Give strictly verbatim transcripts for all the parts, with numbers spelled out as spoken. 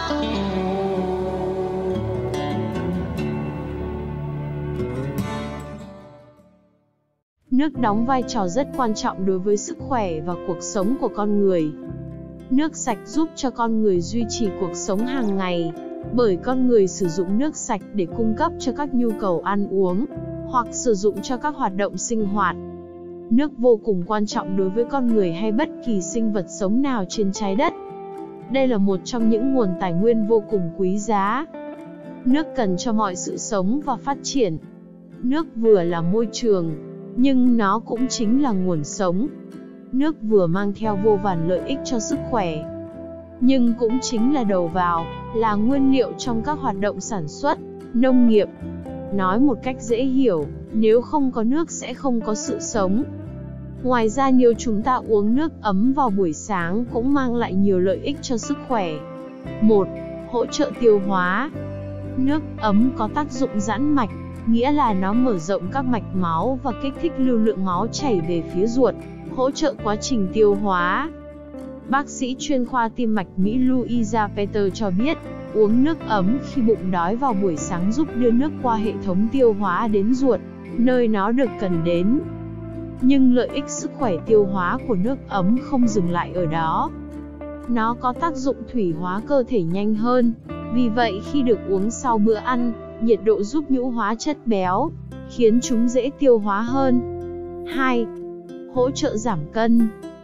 Nước đóng vai trò rất quan trọng đối với sức khỏe và cuộc sống của con người. Nước sạch giúp cho con người duy trì cuộc sống hàng ngày, bởi con người sử dụng nước sạch để cung cấp cho các nhu cầu ăn uống, hoặc sử dụng cho các hoạt động sinh hoạt. Nước vô cùng quan trọng đối với con người hay bất kỳ sinh vật sống nào trên trái đất. Đây là một trong những nguồn tài nguyên vô cùng quý giá. Nước cần cho mọi sự sống và phát triển. Nước vừa là môi trường, nhưng nó cũng chính là nguồn sống. Nước vừa mang theo vô vàn lợi ích cho sức khỏe, nhưng cũng chính là đầu vào, là nguyên liệu trong các hoạt động sản xuất, nông nghiệp. Nói một cách dễ hiểu, nếu không có nước sẽ không có sự sống. Ngoài ra nếu chúng ta uống nước ấm vào buổi sáng cũng mang lại nhiều lợi ích cho sức khỏe. một. Hỗ trợ tiêu hóa. Nước ấm có tác dụng giãn mạch, nghĩa là nó mở rộng các mạch máu và kích thích lưu lượng máu chảy về phía ruột, hỗ trợ quá trình tiêu hóa. Bác sĩ chuyên khoa tim mạch Mỹ Louisa Peter cho biết, uống nước ấm khi bụng đói vào buổi sáng giúp đưa nước qua hệ thống tiêu hóa đến ruột, nơi nó được cần đến. Nhưng lợi ích sức khỏe tiêu hóa của nước ấm không dừng lại ở đó. Nó có tác dụng thủy hóa cơ thể nhanh hơn, vì vậy khi được uống sau bữa ăn, nhiệt độ giúp nhũ hóa chất béo, khiến chúng dễ tiêu hóa hơn. hai. Hỗ trợ giảm cân.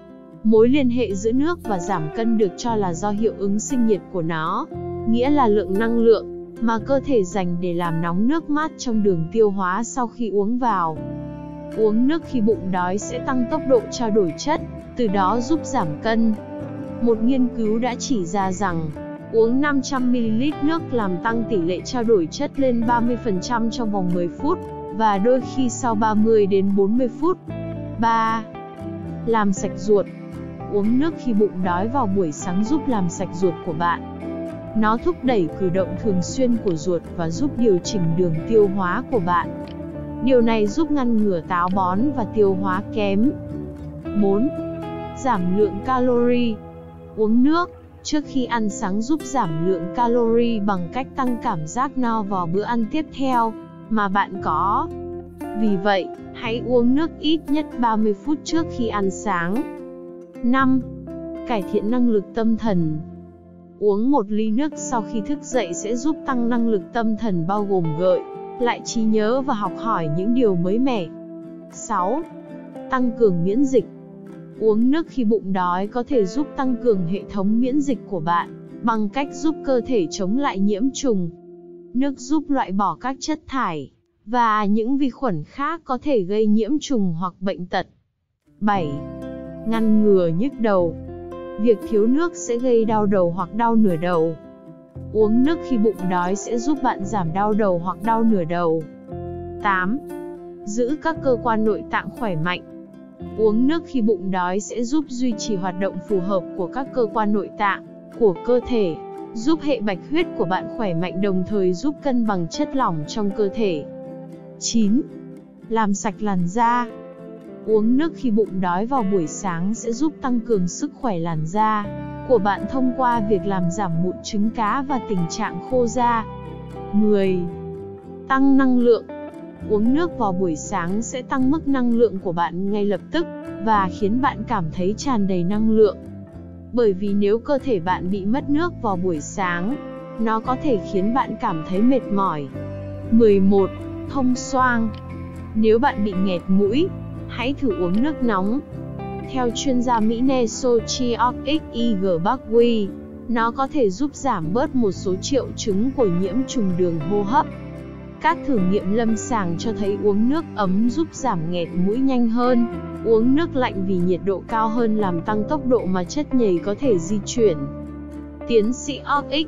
Mối liên hệ giữa nước và giảm cân được cho là do hiệu ứng sinh nhiệt của nó, nghĩa là lượng năng lượng mà cơ thể dành để làm nóng nước mát trong đường tiêu hóa sau khi uống vào. Uống nước khi bụng đói sẽ tăng tốc độ trao đổi chất, từ đó giúp giảm cân. Một nghiên cứu đã chỉ ra rằng, uống năm trăm mi li lít nước làm tăng tỷ lệ trao đổi chất lên ba mươi phần trăm trong vòng mười phút, và đôi khi sau ba mươi đến bốn mươi phút. ba. Làm sạch ruột. Uống nước khi bụng đói vào buổi sáng giúp làm sạch ruột của bạn. Nó thúc đẩy cử động thường xuyên của ruột và giúp điều chỉnh đường tiêu hóa của bạn. Điều này giúp ngăn ngừa táo bón và tiêu hóa kém. bốn. Giảm lượng calorie. Uống nước trước khi ăn sáng giúp giảm lượng calorie bằng cách tăng cảm giác no vào bữa ăn tiếp theo mà bạn có. Vì vậy, hãy uống nước ít nhất ba mươi phút trước khi ăn sáng. năm. Cải thiện năng lực tâm thần. Uống một ly nước sau khi thức dậy sẽ giúp tăng năng lực tâm thần bao gồm gợi lại trí nhớ và học hỏi những điều mới mẻ. sáu. Tăng cường miễn dịch. Uống nước khi bụng đói có thể giúp tăng cường hệ thống miễn dịch của bạn, bằng cách giúp cơ thể chống lại nhiễm trùng. Nước giúp loại bỏ các chất thải và những vi khuẩn khác có thể gây nhiễm trùng hoặc bệnh tật. bảy. Ngăn ngừa nhức đầu. Việc thiếu nước sẽ gây đau đầu hoặc đau nửa đầu. Uống nước khi bụng đói sẽ giúp bạn giảm đau đầu hoặc đau nửa đầu. tám. Giữ các cơ quan nội tạng khỏe mạnh. Uống nước khi bụng đói sẽ giúp duy trì hoạt động phù hợp của các cơ quan nội tạng của cơ thể, giúp hệ bạch huyết của bạn khỏe mạnh đồng thời giúp cân bằng chất lỏng trong cơ thể. chín. Làm sạch làn da. Uống nước khi bụng đói vào buổi sáng sẽ giúp tăng cường sức khỏe làn da của bạn thông qua việc làm giảm mụn trứng cá và tình trạng khô da. mười. Tăng năng lượng. Uống nước vào buổi sáng sẽ tăng mức năng lượng của bạn ngay lập tức và khiến bạn cảm thấy tràn đầy năng lượng. Bởi vì nếu cơ thể bạn bị mất nước vào buổi sáng, nó có thể khiến bạn cảm thấy mệt mỏi. mười một. Thông xoang. Nếu bạn bị nghẹt mũi, hãy thử uống nước nóng. Theo chuyên gia Mỹ Nesochiok Xigbakwi, nó có thể giúp giảm bớt một số triệu chứng của nhiễm trùng đường hô hấp. Các thử nghiệm lâm sàng cho thấy uống nước ấm giúp giảm nghẹt mũi nhanh hơn. Uống nước lạnh vì nhiệt độ cao hơn làm tăng tốc độ mà chất nhầy có thể di chuyển. Tiến sĩ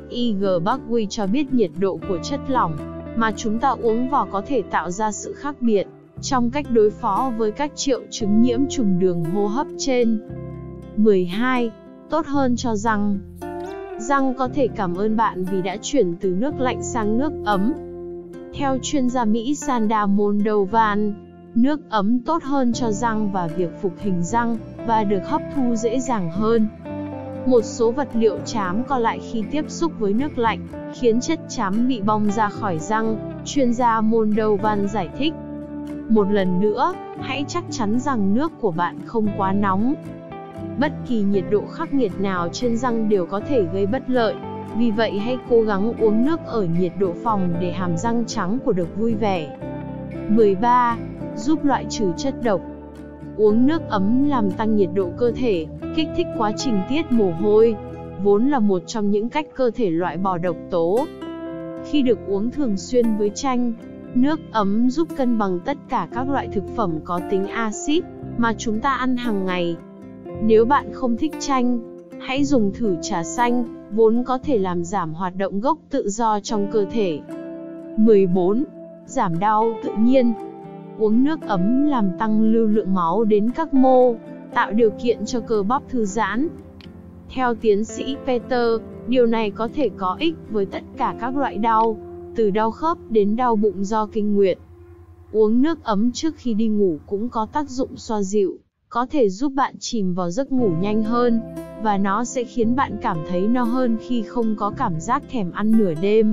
Xigbakwi cho biết nhiệt độ của chất lỏng mà chúng ta uống vào có thể tạo ra sự khác biệt trong cách đối phó với các triệu chứng nhiễm trùng đường hô hấp trên. mười hai. Tốt hơn cho răng. Răng có thể cảm ơn bạn vì đã chuyển từ nước lạnh sang nước ấm. Theo chuyên gia Mỹ Sandra Moldovan, nước ấm tốt hơn cho răng và việc phục hình răng, và được hấp thu dễ dàng hơn. Một số vật liệu trám co lại khi tiếp xúc với nước lạnh, khiến chất trám bị bong ra khỏi răng, chuyên gia Moldovan giải thích. Một lần nữa, hãy chắc chắn rằng nước của bạn không quá nóng. Bất kỳ nhiệt độ khắc nghiệt nào trên răng đều có thể gây bất lợi, vì vậy hãy cố gắng uống nước ở nhiệt độ phòng để hàm răng trắng của được vui vẻ. mười ba. Giúp loại trừ chất độc. Uống nước ấm làm tăng nhiệt độ cơ thể, kích thích quá trình tiết mồ hôi, vốn là một trong những cách cơ thể loại bỏ độc tố. Khi được uống thường xuyên với chanh, nước ấm giúp cân bằng tất cả các loại thực phẩm có tính axit mà chúng ta ăn hàng ngày. Nếu bạn không thích chanh, hãy dùng thử trà xanh, vốn có thể làm giảm hoạt động gốc tự do trong cơ thể. mười bốn. Giảm đau tự nhiên. Uống nước ấm làm tăng lưu lượng máu đến các mô, tạo điều kiện cho cơ bắp thư giãn. Theo tiến sĩ Peter, điều này có thể có ích với tất cả các loại đau, từ đau khớp đến đau bụng do kinh nguyệt. Uống nước ấm trước khi đi ngủ cũng có tác dụng xoa dịu, có thể giúp bạn chìm vào giấc ngủ nhanh hơn, và nó sẽ khiến bạn cảm thấy no hơn khi không có cảm giác thèm ăn nửa đêm.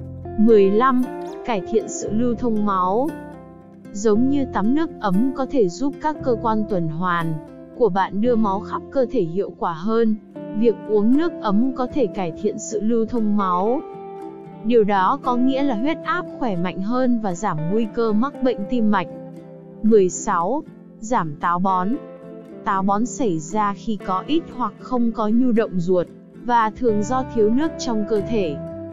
mười lăm. Cải thiện sự lưu thông máu. Giống như tắm nước ấm có thể giúp các cơ quan tuần hoàn của bạn đưa máu khắp cơ thể hiệu quả hơn, việc uống nước ấm có thể cải thiện sự lưu thông máu. Điều đó có nghĩa là huyết áp khỏe mạnh hơn và giảm nguy cơ mắc bệnh tim mạch. mười sáu. Giảm táo bón. Táo bón xảy ra khi có ít hoặc không có nhu động ruột, và thường do thiếu nước trong cơ thể.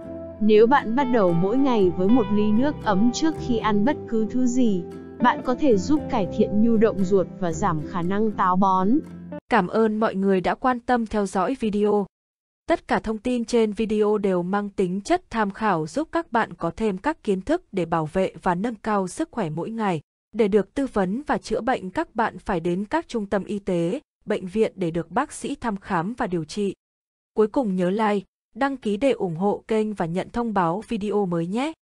Nếu bạn bắt đầu mỗi ngày với một ly nước ấm trước khi ăn bất cứ thứ gì, bạn có thể giúp cải thiện nhu động ruột và giảm khả năng táo bón. Cảm ơn mọi người đã quan tâm theo dõi video. Tất cả thông tin trên video đều mang tính chất tham khảo giúp các bạn có thêm các kiến thức để bảo vệ và nâng cao sức khỏe mỗi ngày. Để được tư vấn và chữa bệnh, các bạn phải đến các trung tâm y tế, bệnh viện để được bác sĩ thăm khám và điều trị. Cuối cùng nhớ like, đăng ký để ủng hộ kênh và nhận thông báo video mới nhé.